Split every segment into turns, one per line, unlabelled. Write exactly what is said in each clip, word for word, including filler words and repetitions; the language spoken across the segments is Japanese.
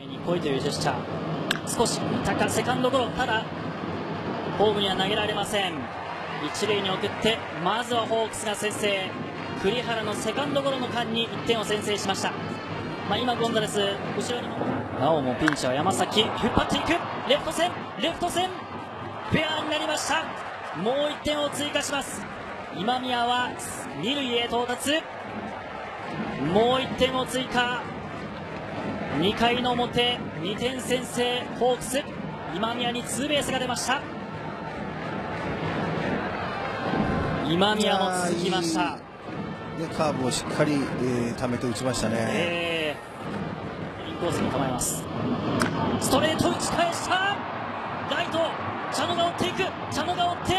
に来いというジェスチャー。少し高セカンドゴロ、ただホームには投げられません。一塁に送ってまずはホークスが先制。栗原のセカンドゴロの間にいってんを先制しました。まあ、今ゴンザレス後ろになおもピンチは山崎、引っ張っていくレフト線レフト線フェアになりました。もういってんを追加します。今宮はに塁へ到達。もういってんを追加。にかいの表にてん先制ホークス。今宮にツーベースが出ました。今宮も続きました。
でカーブをしっかり、えー、溜めて打ちましたね、
えー、インコースに構えます。ストレート打ち返した。ライト茶野が追っていく。茶野が追って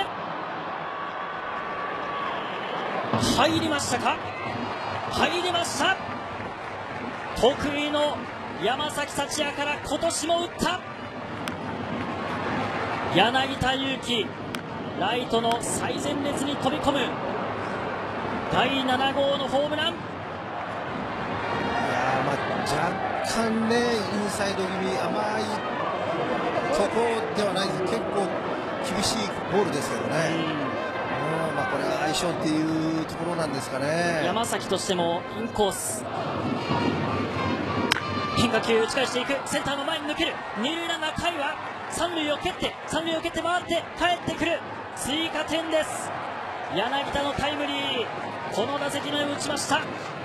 入りましたか。入りました。得意の山崎福也から今年も打った柳田悠岐、ライトの最前列に飛び込むだいななごうのホームラン。いや
まあ若干ねインサイド気味甘いとこではないです。結構厳しいボールですけどね、うん、まあこれが相性っていうところなんですかね。
山崎としてもインコース変化球打ち返していく。センターの前に抜ける。二塁ランナー甲斐は三塁を蹴って三塁を蹴って回って帰ってくる。追加点です。柳田のタイムリー、この打席目を打ちました。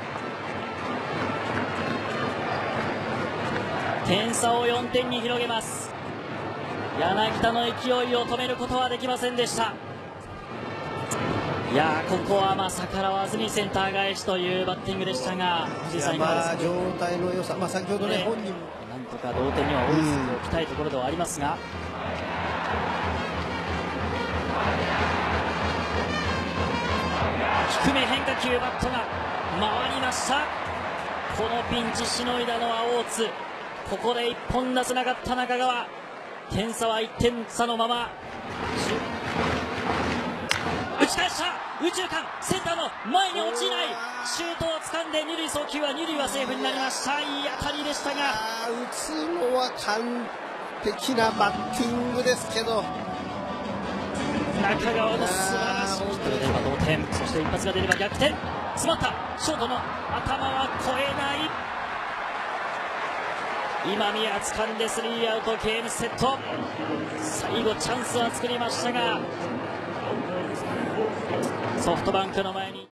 点差をよんてんに広げます。柳田の勢いを止めることはできませんでした。いやーここはまさかわずにセンター返しというバッティングでしたが、藤井さんいかがですか。
状態の良さ、まあ、先ほどね、ね本人も
なんとか同点には追いついておきたいところではありますが、低め変化球、バットが回りました。このピンチしのいだのは大津。ここでいっぽん出せなかった中川。点差はいってん差のまま。打ち返した。右中間センターの前に落ちない。シュートを掴んで二塁送球は二塁はセーフになりました。いい当たりでしたが、
打つのは完璧なバッティングですけど、
中川の素晴らしいヒットが出れば同点、そして一発が出れば逆転。詰まったショートの頭は越えない。今宮掴んでスリーアウト、ゲームセット。最後チャンスは作りましたがソフトバンクの前に